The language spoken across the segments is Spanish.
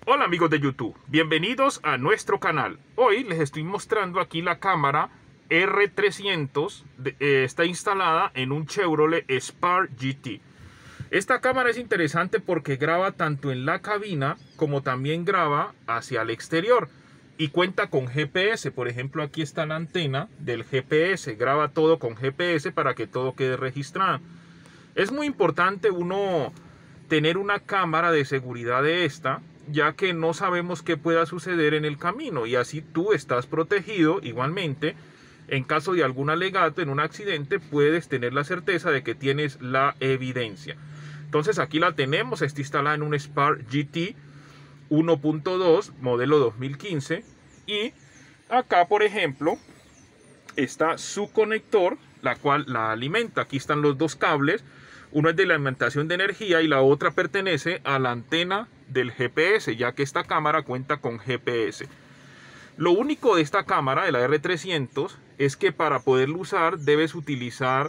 Hola amigos de YouTube, bienvenidos a nuestro canal. Hoy les estoy mostrando aquí la cámara R300, está instalada en un Chevrolet Spark GT. Esta cámara es interesante porque graba tanto en la cabina como también graba hacia el exterior y cuenta con GPS. Por ejemplo, aquí está la antena del GPS, graba todo con GPS para que todo quede registrado. Es muy importante uno tener una cámara de seguridad de esta, ya que no sabemos qué pueda suceder en el camino, y así tú estás protegido igualmente. En caso de algún alegato, en un accidente, puedes tener la certeza de que tienes la evidencia. Entonces aquí la tenemos, está instalada en un Spark GT 1.2 modelo 2015, y acá por ejemplo está su conector, la cual la alimenta. Aquí están los dos cables. Uno es de la alimentación de energía y la otra pertenece a la antena del GPS, ya que esta cámara cuenta con GPS. Lo único de esta cámara, de la R300, es que para poderla usar debes utilizar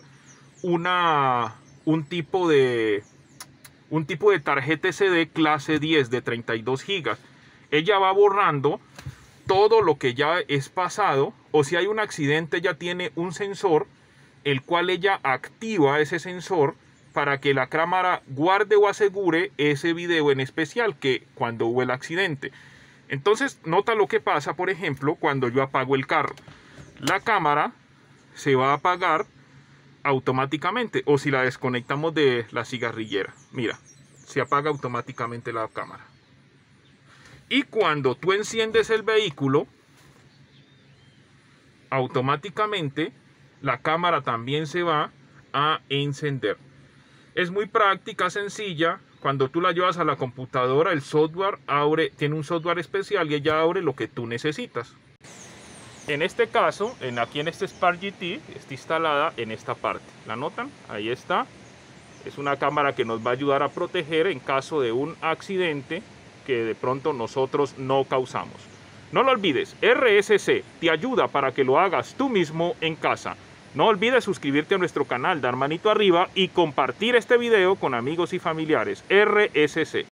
un tipo de tarjeta SD clase 10 de 32 GB. Ella va borrando todo lo que ya es pasado, o si hay un accidente ya tiene un sensor, el cual ella activa ese sensor para que la cámara guarde o asegure ese video en especial que cuando hubo el accidente. Entonces nota lo que pasa, por ejemplo, cuando yo apago el carro. La cámara se va a apagar automáticamente, o si la desconectamos de la cigarrillera. Mira, se apaga automáticamente la cámara. Y cuando tú enciendes el vehículo, automáticamente la cámara también se va a encender. Es muy práctica, sencilla. Cuando tú la llevas a la computadora, el software tiene un software especial y ella abre lo que tú necesitas. En este caso, aquí en este Spark GT, está instalada en esta parte. ¿La notan? Ahí está. Es una cámara que nos va a ayudar a proteger en caso de un accidente que de pronto nosotros no causamos. No lo olvides, RSC te ayuda para que lo hagas tú mismo en casa. No olvides suscribirte a nuestro canal, dar manito arriba y compartir este video con amigos y familiares. RSC.